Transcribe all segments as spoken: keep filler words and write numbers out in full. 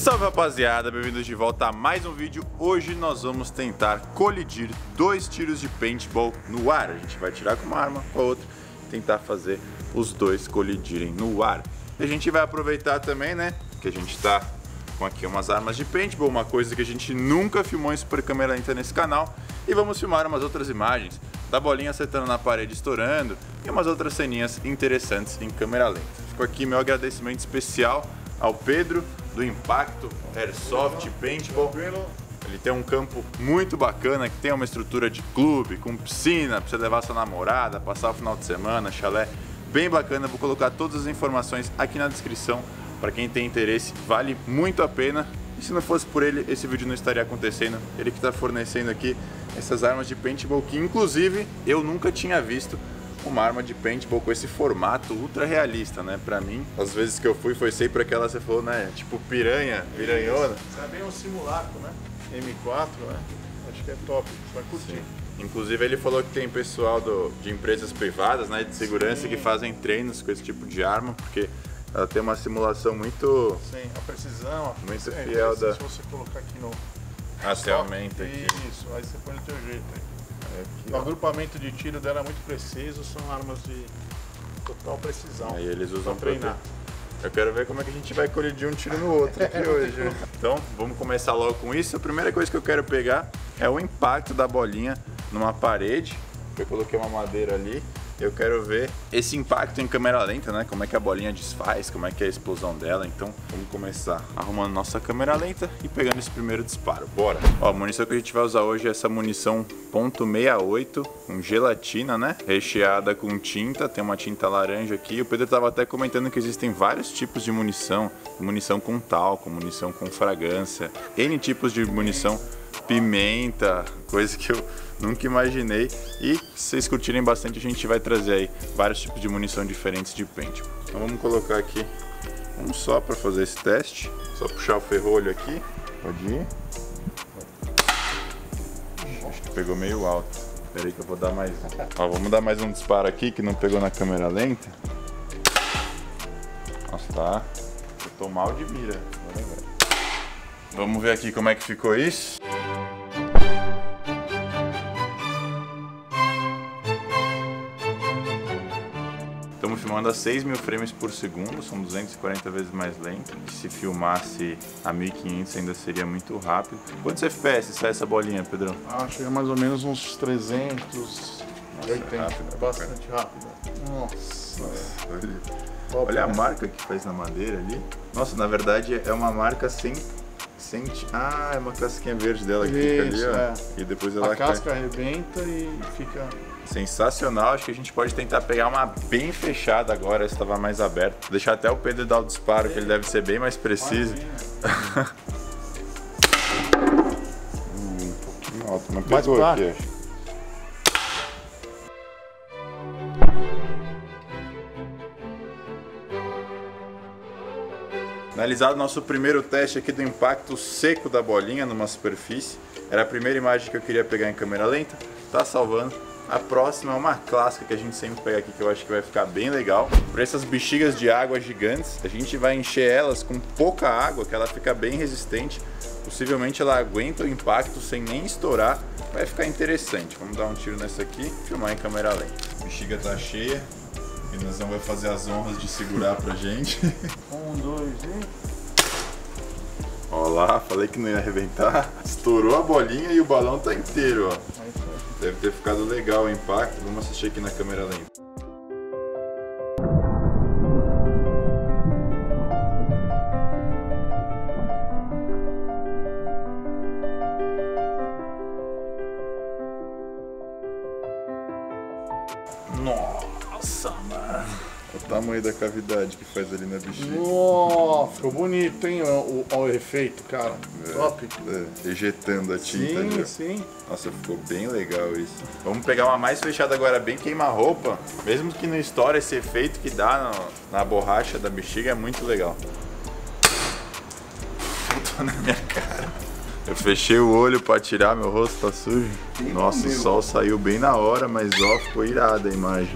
Salve rapaziada, bem-vindos de volta a mais um vídeo. Hoje nós vamos tentar colidir dois tiros de paintball no ar. A gente vai tirar com uma arma, com a outra, tentar fazer os dois colidirem no ar. E a gente vai aproveitar também, né, que a gente tá com aqui umas armas de paintball, uma coisa que a gente nunca filmou em super câmera lenta nesse canal. E vamos filmar umas outras imagens da bolinha acertando na parede, estourando, e umas outras ceninhas interessantes em câmera lenta. Ficou aqui meu agradecimento especial ao Pedro, do Impacto Airsoft Paintball. Ele tem um campo muito bacana, que tem uma estrutura de clube, com piscina, pra você levar sua namorada, passar o final de semana, chalé, bem bacana. Vou colocar todas as informações aqui na descrição, para quem tem interesse, vale muito a pena. E se não fosse por ele, esse vídeo não estaria acontecendo. Ele que está fornecendo aqui essas armas de paintball, que inclusive eu nunca tinha visto uma arma de paintball com esse formato ultra realista, né? Pra mim, às vezes que eu fui, foi sempre aquela, você falou, né? Tipo piranha, piranhona. Isso é bem um simulacro, né? M quatro, né? Acho que é top, você vai curtir. Sim. Inclusive ele falou que tem pessoal do, de empresas privadas, né? De segurança, sim, que fazem treinos com esse tipo de arma, porque ela tem uma simulação muito... Sim, a precisão. A muito é, fiel da... Se você colocar aqui no... Ah, você aumenta aqui. Isso, aí você põe do teu jeito aí. Aqui, o agrupamento de tiro dela é muito preciso, são armas de total precisão. Aí eles usam pra treinar. Eu quero ver como é que a gente vai colidir um tiro no outro aqui hoje. Então, vamos começar logo com isso. A primeira coisa que eu quero pegar é o impacto da bolinha numa parede. Eu coloquei uma madeira ali. Eu quero ver esse impacto em câmera lenta, né? Como é que a bolinha desfaz, como é que é a explosão dela. Então, vamos começar arrumando nossa câmera lenta e pegando esse primeiro disparo. Bora! Ó, a munição que a gente vai usar hoje é essa munição ponto sessenta e oito com gelatina, né? Recheada com tinta, tem uma tinta laranja aqui. O Pedro estava até comentando que existem vários tipos de munição. Munição com talco, munição com fragrância, N tipos de munição, pimenta, coisa que eu nunca imaginei. E se vocês curtirem bastante, a gente vai trazer aí vários tipos de munição diferentes de paintball. Então vamos colocar aqui um só para fazer esse teste. Só puxar o ferrolho aqui. Pode ir. Acho que pegou meio alto. Espera aí que eu vou dar mais um. Ó, vamos dar mais um disparo aqui que não pegou na câmera lenta. Nossa, tá. Eu tô mal de mira. Vamos ver aqui como é que ficou isso. Estamos filmando a seis mil frames por segundo, são duzentas e quarenta vezes mais lento. E se filmasse a mil e quinhentos ainda seria muito rápido. Quantos F P S sai essa bolinha, Pedrão? Ah, chega mais ou menos uns trezentos e oitenta. Nossa, é rápido, é bastante rápido. Nossa. Nossa, olha. Top, Olha né? A marca que faz na madeira ali. Nossa, na verdade é uma marca sem... sem... Ah, é uma casquinha verde dela que fica ali, Isso, ó. é. E depois ela A cai. casca arrebenta e fica... Sensacional, acho que a gente pode tentar pegar uma bem fechada agora, essa estava mais aberta. Vou deixar até o Pedro dar o disparo, que ele deve ser bem mais preciso. hum, um pouquinho alto, mas pegou Mais aqui, acho. Finalizado nosso primeiro teste aqui do impacto seco da bolinha numa superfície. Era a primeira imagem que eu queria pegar em câmera lenta. Tá salvando. A próxima é uma clássica que a gente sempre pega aqui, que eu acho que vai ficar bem legal. Para essas bexigas de água gigantes, a gente vai encher elas com pouca água, que ela fica bem resistente. Possivelmente ela aguenta o impacto sem nem estourar. Vai ficar interessante. Vamos dar um tiro nessa aqui e filmar em câmera lenta. A bexiga tá cheia. E nós vamos fazer as honras de segurar pra gente. Um, dois e... Ó lá, falei que não ia arrebentar. Estourou a bolinha e o balão tá inteiro, ó. Deve ter ficado legal o impacto. Vamos assistir aqui na câmera lenta. Nossa, mano. O tamanho da cavidade que faz ali na bexiga. Nossa, ficou bonito, hein? O, o, o efeito, cara. É, Top. É, ejetando a tinta Sim, ali. sim. Nossa, ficou bem legal isso. Vamos pegar uma mais fechada agora, bem queima-roupa. Mesmo que não estoure, esse efeito que dá no, na borracha da bexiga é muito legal. Tô na minha cara. Eu fechei o olho pra tirar, meu rosto tá sujo. Nossa, o sol saiu bem na hora, mas ó, ficou irada a imagem.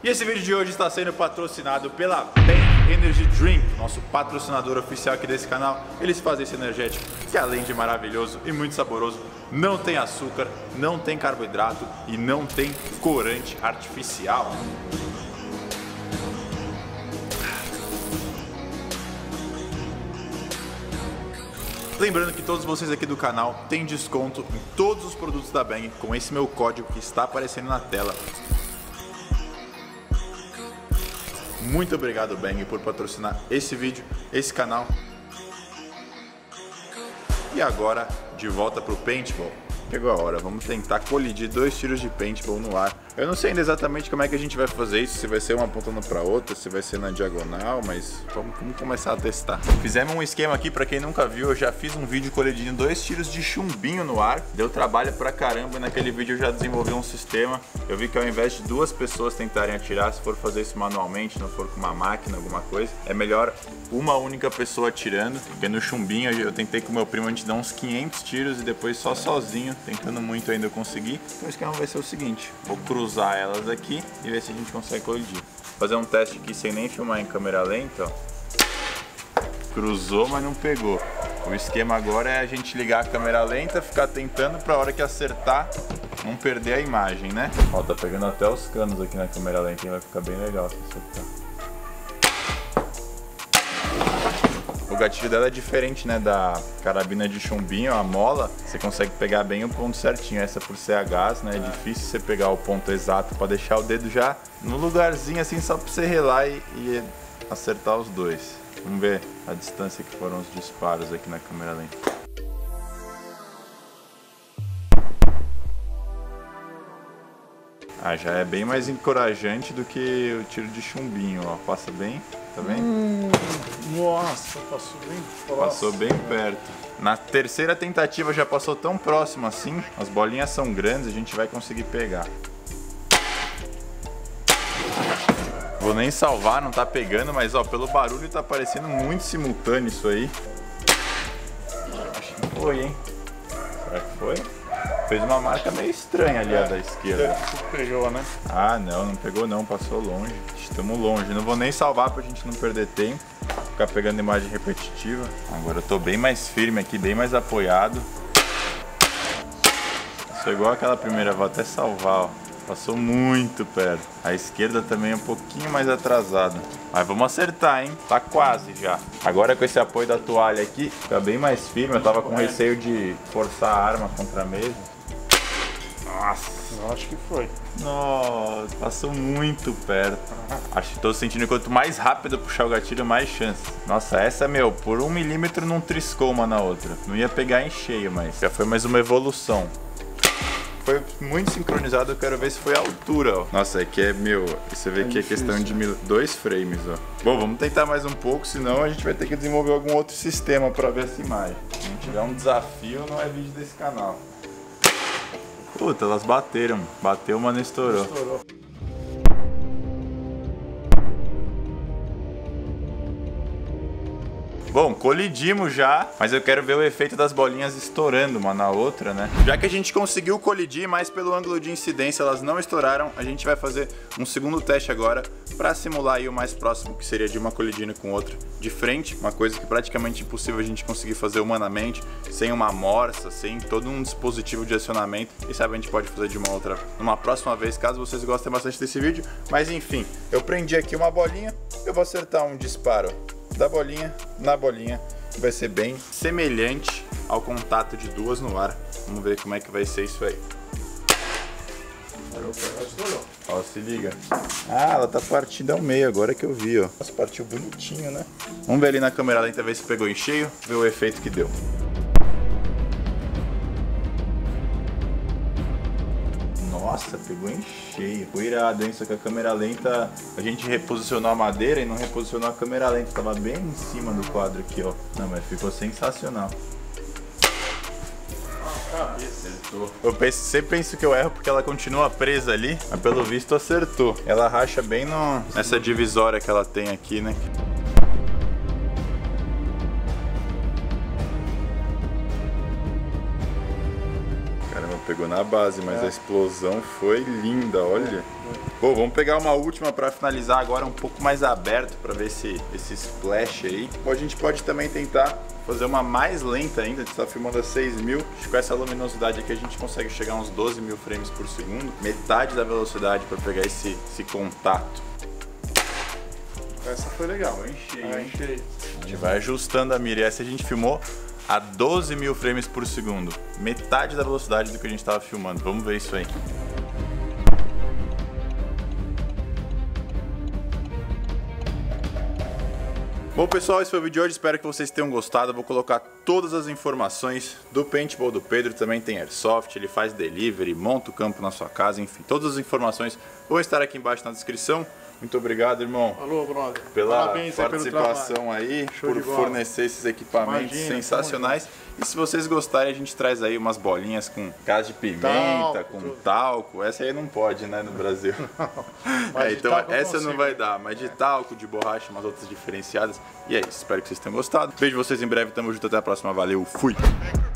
E esse vídeo de hoje está sendo patrocinado pela Bang Energy Drink, nosso patrocinador oficial aqui desse canal. Eles fazem esse energético que, além de maravilhoso e muito saboroso, não tem açúcar, não tem carboidrato e não tem corante artificial. Lembrando que todos vocês aqui do canal têm desconto em todos os produtos da Bang com esse meu código que está aparecendo na tela. Muito obrigado, Bang, por patrocinar esse vídeo, esse canal. E agora, de volta pro paintball. Chegou a hora, vamos tentar colidir dois tiros de paintball no ar. Eu não sei ainda exatamente como é que a gente vai fazer isso, se vai ser uma apontando para outra, se vai ser na diagonal, mas vamos, vamos começar a testar. Fizemos um esquema aqui, para quem nunca viu, eu já fiz um vídeo colidindo dois tiros de chumbinho no ar. Deu trabalho pra caramba, e naquele vídeo eu já desenvolvi um sistema. Eu vi que ao invés de duas pessoas tentarem atirar, se for fazer isso manualmente, não for com uma máquina, alguma coisa, é melhor uma única pessoa atirando, porque no chumbinho eu tentei com o meu primo, a gente dá uns quinhentos tiros e depois só sozinho, tentando muito ainda eu consegui. Então o esquema vai ser o seguinte, vou cruzar elas aqui e ver se a gente consegue colidir. Fazer um teste aqui sem nem filmar em câmera lenta, ó. Cruzou, mas não pegou. O esquema agora é a gente ligar a câmera lenta, ficar tentando pra hora que acertar, não perder a imagem, né? Ó, tá pegando até os canos aqui na câmera lenta, hein? Vai ficar bem legal se acertar. O gatilho dela é diferente, né, da carabina de chumbinho, a mola, você consegue pegar bem o ponto certinho. Essa por ser a gás, né, é difícil você pegar o ponto exato para deixar o dedo já no lugarzinho assim, só para você relar e, e acertar os dois. Vamos ver a distância que foram os disparos aqui na câmera lenta. Ah, já é bem mais encorajante do que o tiro de chumbinho, ó, passa bem. Tá vendo? Hum, nossa, passou bem próximo. Passou bem perto. Na terceira tentativa já passou tão próximo assim. As bolinhas são grandes, a gente vai conseguir pegar. Vou nem salvar, não tá pegando, mas ó, pelo barulho tá parecendo muito simultâneo isso aí. Acho que foi, hein? Será que foi? Fez uma marca meio estranha ali, a da esquerda. Pegou, né? Ah, não, não pegou não, passou longe. Estamos longe, não vou nem salvar pra gente não perder tempo. Ficar pegando imagem repetitiva. Agora eu tô bem mais firme aqui, bem mais apoiado. Isso é igual aquela primeira, vou até salvar, ó. Passou muito perto. A esquerda também é um pouquinho mais atrasada. Mas vamos acertar, hein? Tá quase já. Agora com esse apoio da toalha aqui, fica bem mais firme. Eu tava com receio de forçar a arma contra a mesa. Nossa, eu acho que foi. Nossa, passou muito perto. Acho que tô sentindo que quanto mais rápido eu puxar o gatilho, mais chance. Nossa, essa, meu, por um milímetro não triscou uma na outra. Não ia pegar em cheio, mas já foi mais uma evolução. Foi muito sincronizado, eu quero ver se foi a altura, ó. Nossa, aqui é, meu, você vê é que é questão de mil, dois frames, ó. Bom, vamos tentar mais um pouco, senão a gente vai ter que desenvolver algum outro sistema pra ver essa imagem. Se não tiver um desafio, não é vídeo desse canal. Puta, elas bateram. Bateu, mas não estourou. Estourou. Bom, colidimos já, mas eu quero ver o efeito das bolinhas estourando uma na outra, né? Já que a gente conseguiu colidir, mas pelo ângulo de incidência elas não estouraram, a gente vai fazer um segundo teste agora para simular aí o mais próximo que seria de uma colidindo com outra de frente, uma coisa que é praticamente impossível a gente conseguir fazer humanamente, sem uma morsa, sem todo um dispositivo de acionamento. E sabe, a gente pode fazer de uma outra, numa próxima vez, caso vocês gostem bastante desse vídeo. Mas enfim, eu prendi aqui uma bolinha, eu vou acertar um disparo da bolinha na bolinha, vai ser bem semelhante ao contato de duas no ar. Vamos ver como é que vai ser isso aí. Ó, se liga. Ah, ela tá partindo ao meio agora que eu vi, ó. Nossa, partiu bonitinho, né? Vamos ver ali na câmera lenta, ver se pegou em cheio, ver o efeito que deu. Nossa, pegou em cheio. Ficou irado, hein? Só que a câmera lenta, a gente reposicionou a madeira e não reposicionou a câmera lenta. Tava bem em cima do quadro aqui, ó. Não, mas ficou sensacional. Acertou. Eu penso, sempre penso que eu erro porque ela continua presa ali, mas pelo visto acertou. Ela racha bem no, nessa divisória que ela tem aqui, né? pegou na base, mas é. a explosão foi linda, olha. Bom, vamos pegar uma última para finalizar agora um pouco mais aberto para ver esse, esse splash aí. Ou a gente pode também tentar fazer uma mais lenta ainda, a gente está filmando a seis mil, com essa luminosidade aqui a gente consegue chegar a uns doze mil frames por segundo, metade da velocidade para pegar esse, esse contato. Essa foi legal. Foi cheio, Aí, hein? cheio. A gente vai ajustando a mira. Essa a gente filmou a doze mil frames por segundo, metade da velocidade do que a gente estava filmando. Vamos ver isso aí. Bom pessoal, esse foi o vídeo de hoje, espero que vocês tenham gostado. Eu vou colocar todas as informações do paintball do Pedro, também tem airsoft, ele faz delivery, monta o campo na sua casa, enfim, todas as informações vão estar aqui embaixo na descrição. Muito obrigado, irmão. Alô, brother. Pela Parabéns participação pelo aí, Show por fornecer esses equipamentos Imagina, sensacionais. E se vocês gostarem, a gente traz aí umas bolinhas com gás de pimenta, Talco, com tudo. talco. Essa aí não pode, né, no Brasil. Mas É, de então talco eu essa não consigo. vai dar, mas de talco, de borracha, umas outras diferenciadas. E é isso, espero que vocês tenham gostado. Vejo vocês em breve, tamo junto, até a próxima, valeu, fui!